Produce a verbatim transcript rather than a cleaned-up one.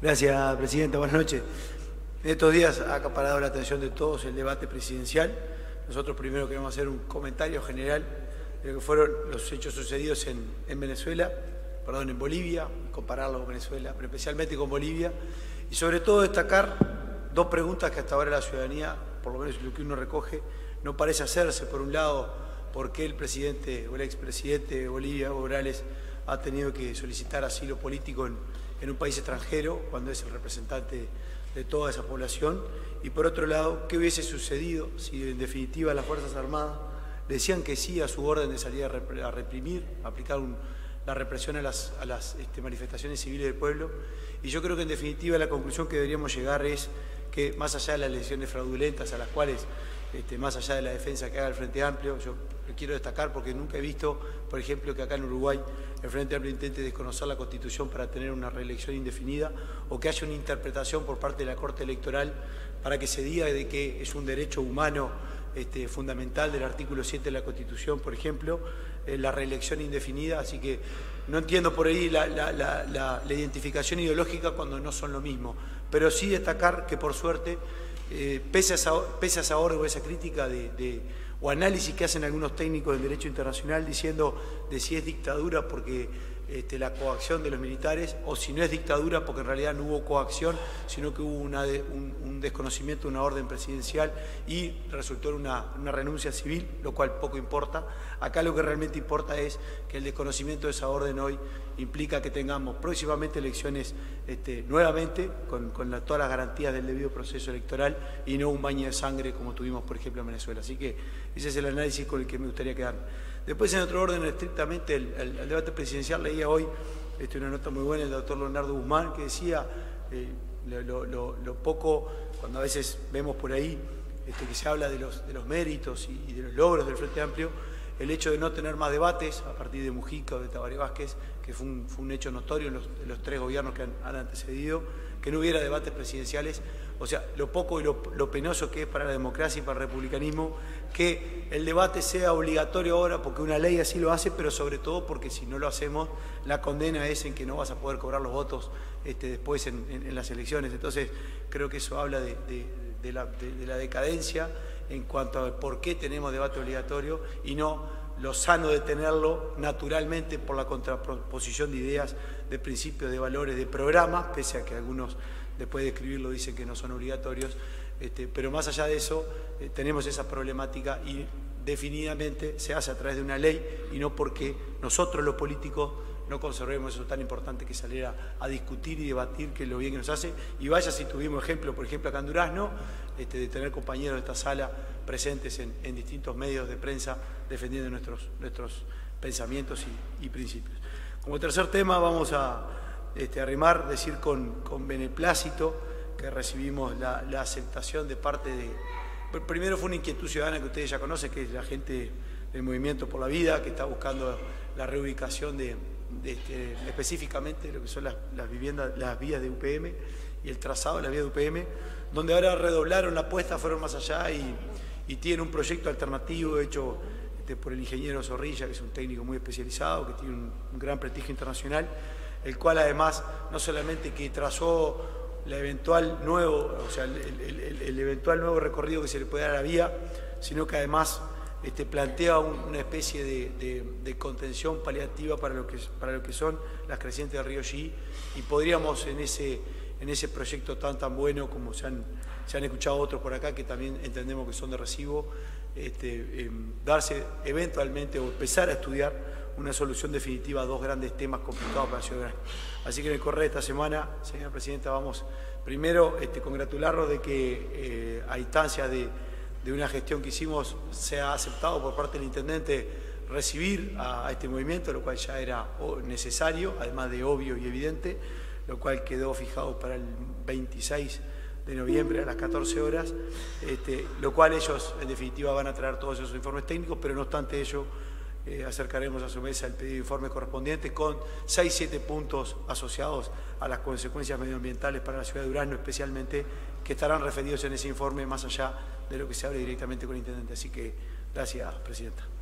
Gracias, Presidenta. Buenas noches. En estos días ha acaparado la atención de todos el debate presidencial. Nosotros primero queremos hacer un comentario general de lo que fueron los hechos sucedidos en, en Venezuela, perdón, en Bolivia, compararlo con Venezuela, pero especialmente con Bolivia, y sobre todo destacar dos preguntas que hasta ahora la ciudadanía, por lo menos lo que uno recoge, no parece hacerse. Por un lado, ¿por qué el presidente o el expresidente de Bolivia, Evo Morales, ha tenido que solicitar asilo político en, en un país extranjero cuando es el representante de toda esa población? Y por otro lado, ¿qué hubiese sucedido si en definitiva las Fuerzas Armadas le decían que sí a su orden de salir a reprimir, a aplicar un, la represión a las, a las este, manifestaciones civiles del pueblo? Y yo creo que en definitiva la conclusión que deberíamos llegar es que más allá de las elecciones fraudulentas a las cuales, este, más allá de la defensa que haga el Frente Amplio, yo lo quiero destacar porque nunca he visto, por ejemplo, que acá en Uruguay el Frente Amplio intente desconocer la Constitución para tener una reelección indefinida, o que haya una interpretación por parte de la Corte Electoral para que se diga de que es un derecho humano este, fundamental del artículo siete de la Constitución, por ejemplo, eh, la reelección indefinida. Así que no entiendo por ahí la, la, la, la, la identificación ideológica cuando no son lo mismo, pero sí destacar que por suerte, eh, pese, a esa, pese a esa orden o esa crítica de, de, o análisis que hacen algunos técnicos del derecho internacional diciendo de si es dictadura porque este, la coacción de los militares, o si no es dictadura porque en realidad no hubo coacción, sino que hubo una de, un, un desconocimiento de una orden presidencial y resultó en una, una renuncia civil, lo cual poco importa. Acá lo que realmente importa es que el desconocimiento de esa orden hoy implica que tengamos próximamente elecciones este, nuevamente con, con la, todas las garantías del debido proceso electoral y no un baño de sangre como tuvimos, por ejemplo, en Venezuela. Así que ese es el análisis con el que me gustaría quedarme. Después, en otro orden, estrictamente el, el, el debate presidencial, leía hoy este, una nota muy buena del doctor Leonardo Guzmán que decía eh, lo, lo, lo poco, cuando a veces vemos por ahí este, que se habla de los, de los méritos y, y de los logros del Frente Amplio, el hecho de no tener más debates a partir de Mujica o de Tabaré Vázquez, que fue un, fue un hecho notorio en los, en los tres gobiernos que han, han antecedido, que no hubiera debates presidenciales. O sea, lo poco y lo, lo penoso que es para la democracia y para el republicanismo que el debate sea obligatorio ahora porque una ley así lo hace, pero sobre todo porque si no lo hacemos, la condena es en que no vas a poder cobrar los votos este, después en, en, en las elecciones. Entonces, creo que eso habla de, de, de, la, de, de la decadencia en cuanto a por qué tenemos debate obligatorio y no lo sano de tenerlo naturalmente por la contraposición de ideas, de principios, de valores, de programas, pese a que algunos después de escribirlo dicen que no son obligatorios, este, pero más allá de eso eh, tenemos esa problemática y definidamente se hace a través de una ley y no porque nosotros los políticos no conservemos eso tan importante que salir a, a discutir y debatir, que es lo bien que nos hace. Y vaya si tuvimos ejemplo, por ejemplo acá en Durazno, este, de tener compañeros de esta sala presentes en, en distintos medios de prensa defendiendo nuestros, nuestros pensamientos y, y principios. Como tercer tema vamos a este, arrimar, decir con, con beneplácito que recibimos la, la aceptación de parte de... Primero fue una inquietud ciudadana que ustedes ya conocen, que es la gente del Movimiento por la Vida, que está buscando la reubicación de, de este, específicamente lo que son las, las viviendas, las vías de U P M y el trazado de la vía de U P M, donde ahora redoblaron la apuesta, fueron más allá y, y tienen un proyecto alternativo hecho este, por el ingeniero Zorrilla, que es un técnico muy especializado, que tiene un, un gran prestigio internacional, el cual además no solamente que trazó la eventual nuevo, o sea, el, el, el, el eventual nuevo recorrido que se le puede dar a la vía, sino que además este, plantea un, una especie de, de, de contención paliativa para lo, que, para lo que son las crecientes del río Xí, y podríamos en ese, en ese proyecto tan tan bueno como se han, se han escuchado otros por acá, que también entendemos que son de recibo, este, eh, darse eventualmente o empezar a estudiar una solución definitiva a dos grandes temas complicados para la ciudad. Así que en el correo de esta semana, señora Presidenta, vamos primero este, congratularnos de que eh, a instancias de, de una gestión que hicimos se ha aceptado por parte del Intendente recibir a, a este movimiento, lo cual ya era necesario, además de obvio y evidente, lo cual quedó fijado para el veintiséis de noviembre a las catorce horas, este, lo cual ellos en definitiva van a traer todos esos informes técnicos, pero no obstante ello, Eh, acercaremos a su mesa el pedido de informe correspondiente con seis, siete puntos asociados a las consecuencias medioambientales para la ciudad de Durazno, especialmente, que estarán referidos en ese informe más allá de lo que se hable directamente con el Intendente. Así que, gracias, Presidenta.